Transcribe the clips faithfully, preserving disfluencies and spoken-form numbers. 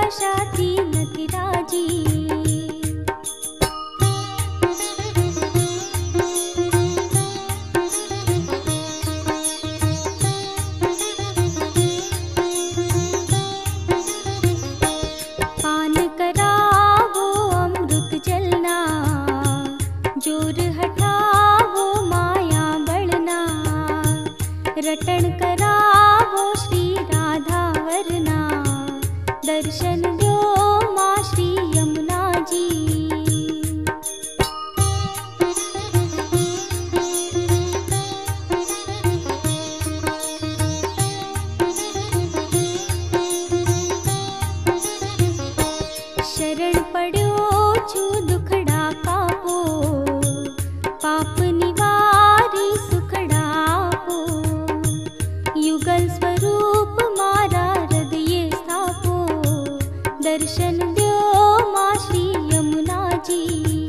कशाथी નથી રાજી। पान करावो अमृत जलना, जोर हटावो माया बलना। रटन करावो श्री राधा वरना, दर्शन दो माँ श्री यमुना जी। शरण पड्यो छू दुखड़ा पापो, पाप निवारी सुखड़ा आपो। युगल स्वरूप मारा हृदये स्थापो, दर्शन दो माँ श्री यमुना जी।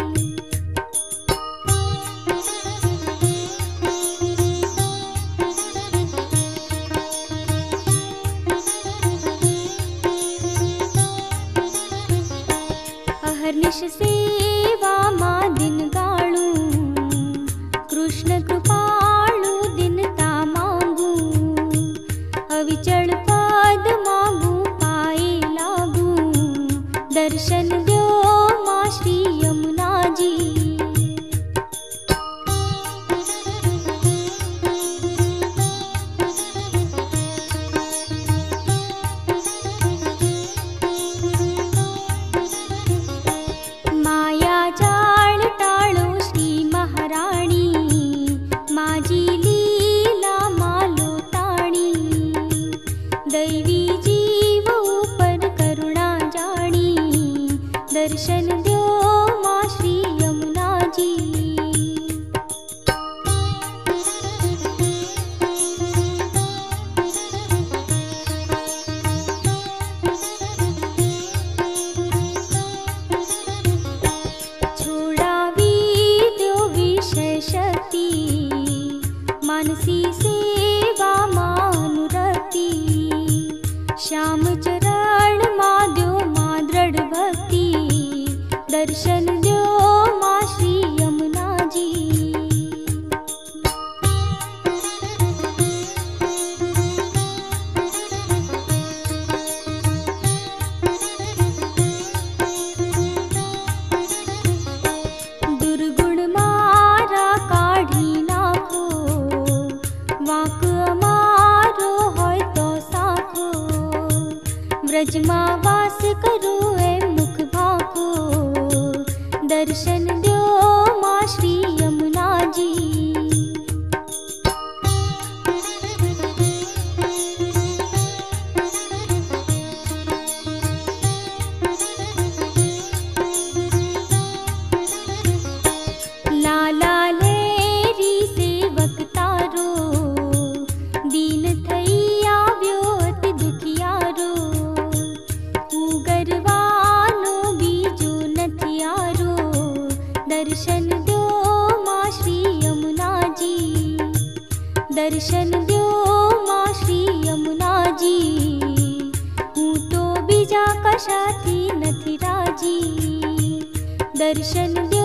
अहर्निश सेवा माँ दिन गाळू, कृष्ण कृपाळु दिनता मांगू। अविचल पद मांगू पाए लागू, दर्शन दो माँ श्री यमुना जी। माया जाळ टाळो श्री महाराणी, माजी लीला मालो ताणी। दैवी जीव ऊपर करुणा जाणी, दर्शन दो माँ श्री यमुना जी। छोड़ावी दो विषय शक्ति, मानसी सेवा मानुरक्ति। श्याम चरण माँ दो माँ दृढ़ भक्ति, दर्शन दो माँ श्री यमुना जी। दुर्गुण मारा काढ़ी नाखो, वाक अमारो होय तो साखो। व्रजमा वास करो ए मुख भाखो, दर्शन दो माँ श्री यमुना जी। लाला लेरी सेवक तारो, दीन थई आव्यो अति दुखियारो। उगरवानो बीजो નથી आरो, दर्शन दो माँ श्री यमुना जी। दर्शन दो माँ श्री यमुना जी। हूँ तो बीजा कशाथी નથી રાજી, दर्शन दो